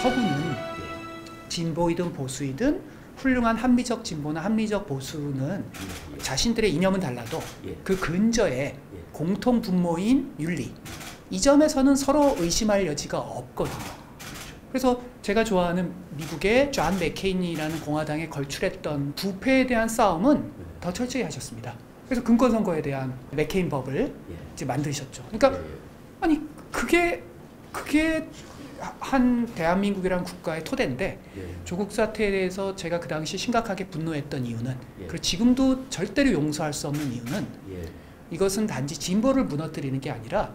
서구는 진보이든 보수이든 훌륭한 합리적 진보나 합리적 보수는 자신들의 이념은 달라도 그 근저에 공통 분모인 윤리, 이 점에서는 서로 의심할 여지가 없거든요. 그래서 제가 좋아하는 미국의 존 맥케인이라는 공화당에 걸출했던 부패에 대한 싸움은 더 철저히 하셨습니다. 그래서 금권선거에 대한 맥케인 법을 이제 만드셨죠. 그러니까 아니 그게 한 대한민국이라는 국가의 토대인데 조국 사태에 대해서 제가 그 당시 심각하게 분노했던 이유는 그리고 지금도 절대로 용서할 수 없는 이유는 이것은 단지 진보를 무너뜨리는 게 아니라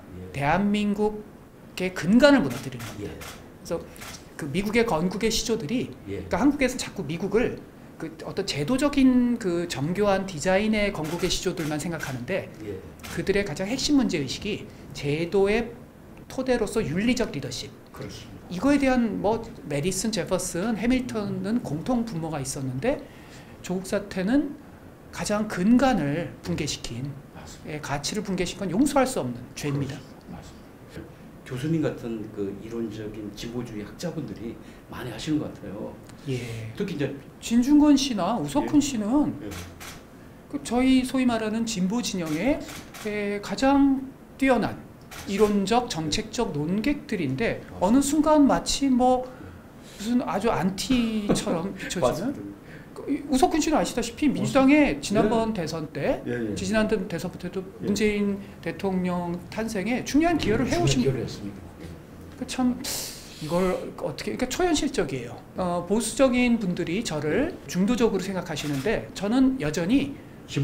대한민국의 근간을 무너뜨리는 겁니다. 그래서 그 미국의 건국의 시조들이 그러니까 한국에서 자꾸 미국을 그 어떤 제도적인 그 정교한 디자인의 건국의 시조들만 생각하는데 그들의 가장 핵심 문제 의식이 제도의 토대로서 윤리적 리더십. 그렇습니다. 이거에 대한 뭐 메디슨, 제퍼슨, 해밀턴은 공통 분모가 있었는데 조국 사태는 가장 근간을 붕괴시킨 가치를 붕괴시킨 건 용서할 수 없는 죄입니다. 맞습니다. 교수님 같은 그 이론적인 진보주의 학자분들이 많이 하시는 것 같아요. 특히 이제 진중권 씨나 우석훈 씨는 그 저희 소위 말하는 진보 진영의 가장 뛰어난 이론적 정책적 논객들인데 어느 순간 마치 뭐 무슨 아주 안티처럼 비춰지는 우석훈 씨는 아시다시피 민주당의 지난번 대선 때 지지난 대선부터도 문재인 대통령 탄생에 중요한 기여를 해오신 분이에요. 참 이걸 어떻게 그러니까 초현실적이에요. 보수적인 분들이 저를 중도적으로 생각하시는데 저는 여전히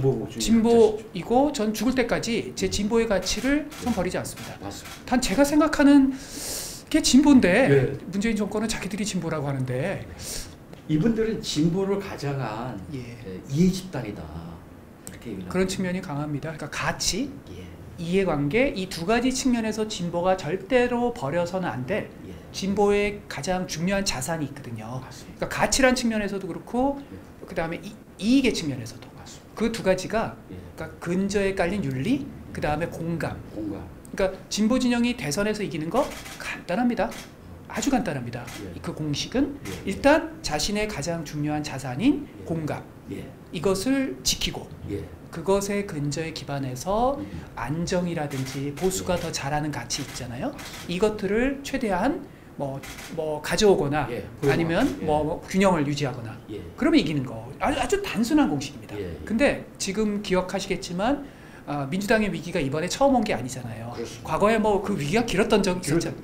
진보이고 전 죽을 때까지 제 진보의 가치를 손 버리지 않습니다. 맞습니다. 단 제가 생각하는 게 진보인데 문재인 정권은 자기들이 진보라고 하는데 이분들은 진보를 가장한 이해 집단이다. 이렇게 그런 측면이 강합니다. 그러니까 가치, 이해관계 이 두 가지 측면에서 진보가 절대로 버려서는 안 될 진보의 가장 중요한 자산이 있거든요. 그러니까 가치란 측면에서도 그렇고 그 다음에 이익의 측면에서도 그 두 가지가 그러니까 근저에 깔린 윤리, 그 다음에 공감. 그러니까 진보 진영이 대선에서 이기는 거 간단합니다. 아주 간단합니다. 그 공식은 일단 자신의 가장 중요한 자산인 공감. 이것을 지키고 그것의 근저에 기반해서 안정이라든지 보수가 더 잘하는 가치 있잖아요. 이것들을 최대한 뭐 가져오거나 아니면 뭐 균형을 유지하거나 그러면 이기는 거 아주 단순한 공식입니다. 근데 지금 기억하시겠지만 민주당의 위기가 이번에 처음 온 게 아니잖아요. 과거에 뭐 그 위기가 길었던 적이 있었잖아요.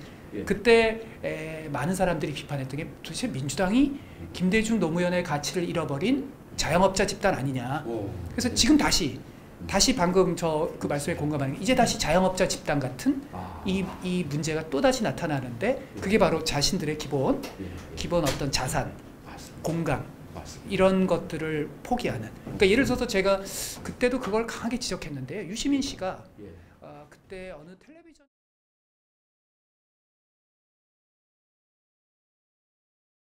그때 많은 사람들이 비판했던 게 도대체 민주당이 김대중 노무현의 가치를 잃어버린 자영업자 집단 아니냐. 그래서 지금 다시 방금 저 그 말씀에 공감하는 게 이제 다시 자영업자 집단 같은 이 문제가 또 다시 나타나는데 그게 바로 자신들의 기본 어떤 자산, 공감 이런 것들을 포기하는. 그러니까 예를 들어서 제가 그때도 그걸 강하게 지적했는데 유시민 씨가 그때 어느 텔레비전